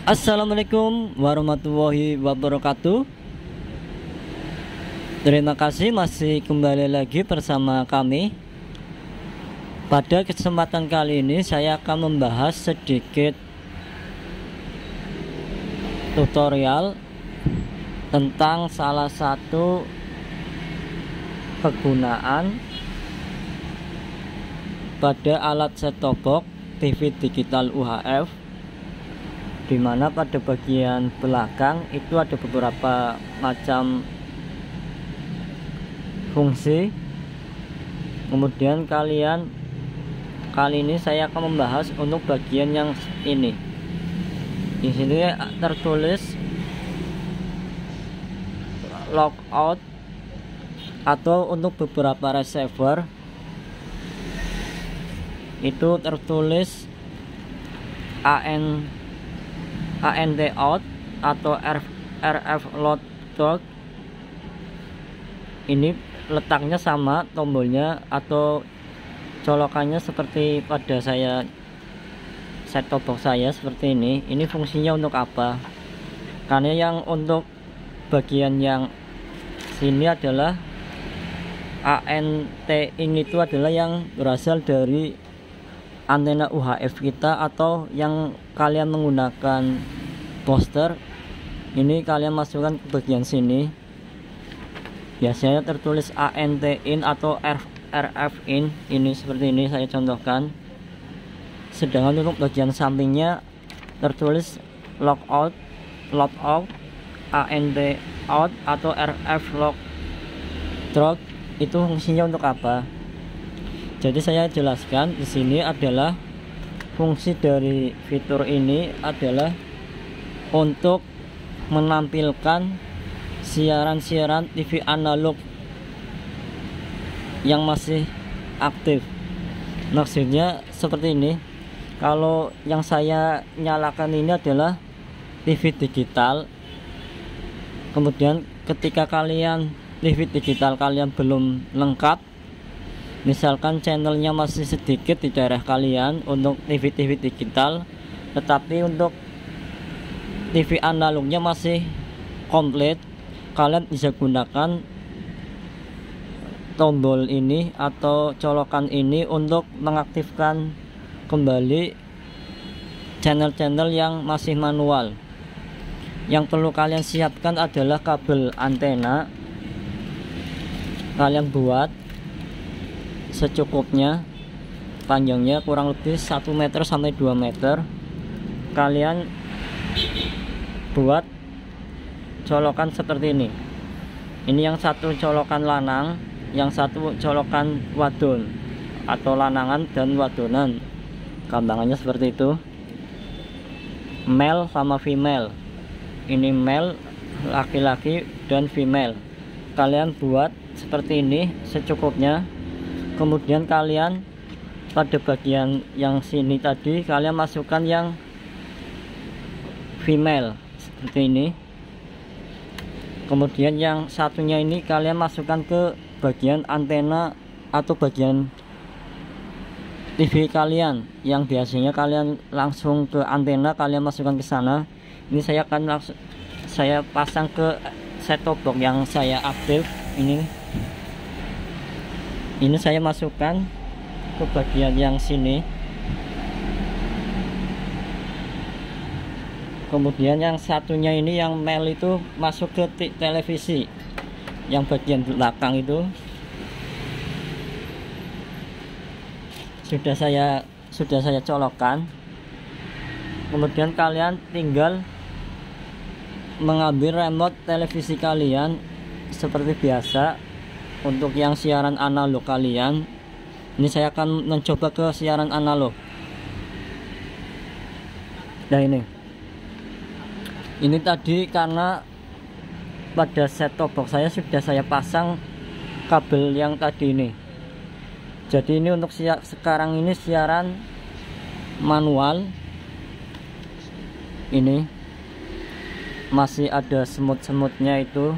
Assalamualaikum warahmatullahi wabarakatuh. Terima kasih masih kembali lagi bersama kami. Pada kesempatan kali ini saya akan membahas sedikit tutorial tentang salah satu kegunaan pada alat set-top box TV digital UHF, dimana pada bagian belakang itu ada beberapa macam fungsi. Kemudian kali ini saya akan membahas untuk bagian yang ini. Di sini tertulis logout, atau untuk beberapa receiver itu tertulis ANT out atau RF load dock. Ini letaknya sama, tombolnya atau colokannya seperti pada saya set-top box saya seperti ini. Ini fungsinya untuk apa? Karena yang untuk bagian yang sini adalah ANT in, itu adalah yang berasal dari antena UHF kita, atau yang kalian menggunakan poster ini kalian masukkan ke bagian sini. Biasanya tertulis ANT in atau RF in, ini seperti ini saya contohkan. Sedangkan untuk bagian sampingnya tertulis logout, ANT out atau RF lock drop. Itu fungsinya untuk apa? Jadi saya jelaskan di sini adalah fungsi dari fitur ini adalah untuk menampilkan siaran-siaran TV analog yang masih aktif. Maksudnya seperti ini. Kalau yang saya nyalakan ini adalah TV digital. Kemudian ketika kalian TV digital kalian belum lengkap, misalkan channelnya masih sedikit di daerah kalian untuk TV digital, tetapi untuk TV analognya masih komplit, kalian bisa gunakan tombol ini atau colokan ini untuk mengaktifkan kembali channel-channel yang masih manual. Yang perlu kalian siapkan adalah kabel antena. Kalian buat secukupnya, panjangnya kurang lebih 1 meter sampai 2 meter. Kalian buat colokan seperti ini. Ini yang satu colokan lanang, yang satu colokan wadon atau lanangan dan wadonan. Gampangannya seperti itu, male sama female. Ini male, laki-laki, dan female. Kalian buat seperti ini secukupnya. Kemudian kalian pada bagian yang sini tadi kalian masukkan yang female seperti ini. Kemudian yang satunya ini kalian masukkan ke bagian antena atau bagian TV kalian, yang biasanya kalian langsung ke antena, kalian masukkan ke sana. Ini saya akan langsung saya pasang ke set-top box yang saya aktif ini. Ini saya masukkan ke bagian yang sini. Kemudian yang satunya ini yang male itu masuk ke televisi yang bagian belakang itu. Sudah saya colokkan. Kemudian kalian tinggal mengambil remote televisi kalian seperti biasa. Untuk yang siaran analog kalian, ini saya akan mencoba ke siaran analog. Nah ini tadi karena pada set-top box saya sudah saya pasang kabel yang tadi ini. Jadi ini untuk sekarang ini siaran manual. Ini masih ada semut-semutnya itu.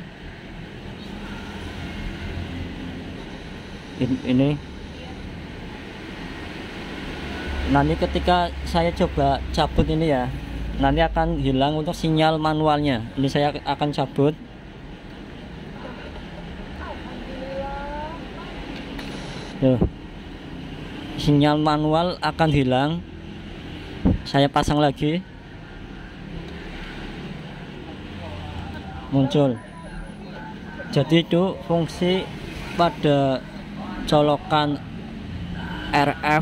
Ini nanti ketika saya coba cabut ini ya, nanti akan hilang untuk sinyal manualnya. Ini saya akan cabut. Tuh, sinyal manual akan hilang. Saya pasang lagi, muncul. Jadi itu fungsi pada colokan RF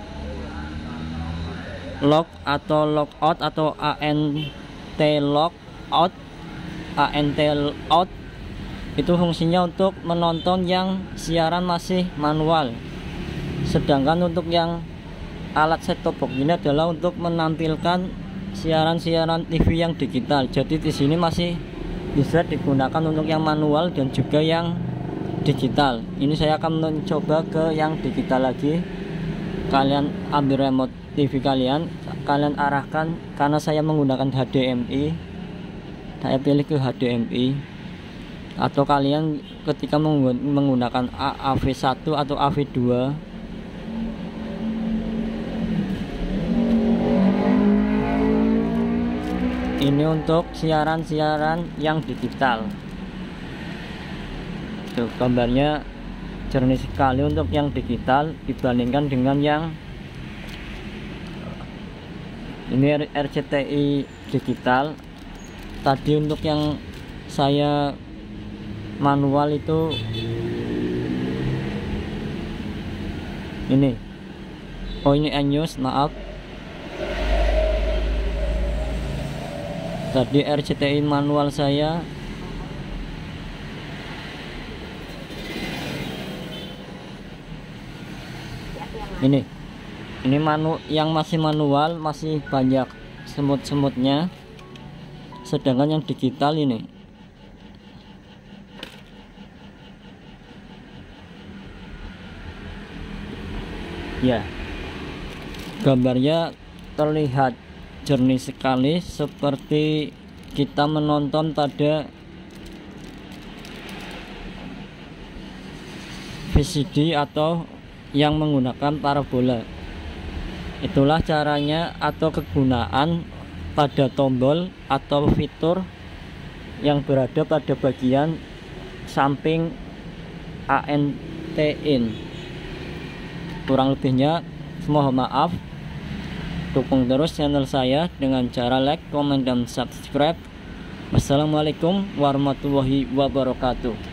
lock atau lockout atau ANT lockout, ANT out. Itu fungsinya untuk menonton yang siaran masih manual. Sedangkan untuk yang alat set-top box ini adalah untuk menampilkan siaran-siaran TV yang digital. Jadi di sini masih bisa digunakan untuk yang manual dan juga yang digital. Ini saya akan mencoba ke yang digital lagi. Kalian ambil remote TV kalian arahkan, karena saya menggunakan HDMI, saya pilih ke HDMI. Atau kalian ketika menggunakan AV1 atau AV2, ini untuk siaran-siaran yang digital. Tuh, gambarnya jernih sekali untuk yang digital dibandingkan dengan yang ini RCTI digital. Tadi untuk yang saya manual itu ini, oh ini News, maaf. Tadi RCTI manual saya ini yang masih manual, masih banyak semut-semutnya. Sedangkan yang digital ini ya, gambarnya terlihat jernih sekali, seperti kita menonton pada VCD atau yang menggunakan parabola. Itulah caranya atau kegunaan pada tombol atau fitur yang berada pada bagian samping ANT in. Kurang lebihnya mohon maaf. Dukung terus channel saya dengan cara like, comment, dan subscribe. Wassalamualaikum warahmatullahi wabarakatuh.